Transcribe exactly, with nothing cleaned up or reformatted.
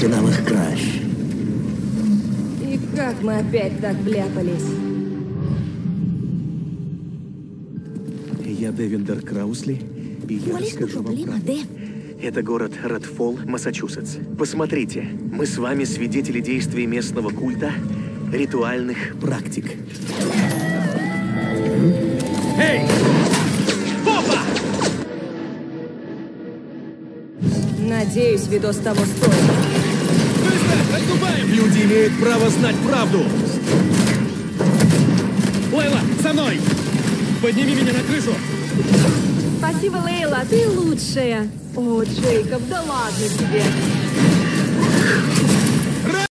Ждите новых краж. И как мы опять так вляпались? Я Девиндер Краусли, и я ¿Cuál es tu расскажу вам problema, правду. Dev? Это город Редфолл, Массачусетс. Посмотрите, мы с вами свидетели действий местного культа, ритуальных практик. Эй! Опа! Надеюсь, видос того стоит. Быстро! Отступаем! Люди имеют право знать правду! Лейла, со мной! Подними меня на крышу! Спасибо, Лейла, ты лучшая. О, Джейкоб, да ладно тебе.